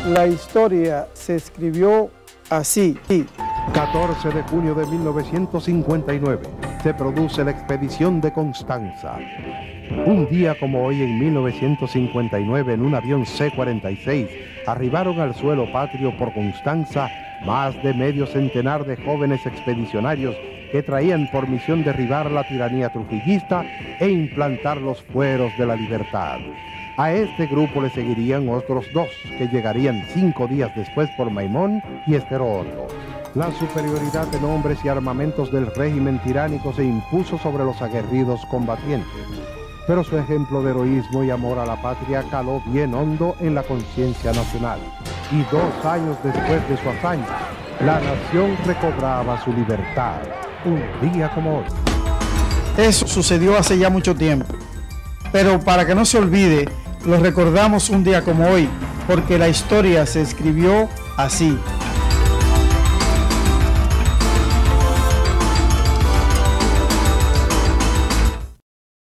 La historia se escribió así. 14 de junio de 1959 se produce la expedición de Constanza. Un día como hoy en 1959, en un avión C-46, arribaron al suelo patrio por Constanza más de medio centenar de jóvenes expedicionarios que traían por misión derribar la tiranía trujillista e implantar los fueros de la libertad. A este grupo le seguirían otros dos que llegarían 5 días después por Maimón y Estero Hondo. La superioridad en hombres y armamentos del régimen tiránico se impuso sobre los aguerridos combatientes, pero su ejemplo de heroísmo y amor a la patria caló bien hondo en la conciencia nacional. Y 2 años después de su hazaña, la nación recobraba su libertad, un día como hoy. Eso sucedió hace ya mucho tiempo, pero para que no se olvide, lo recordamos un día como hoy, porque la historia se escribió así.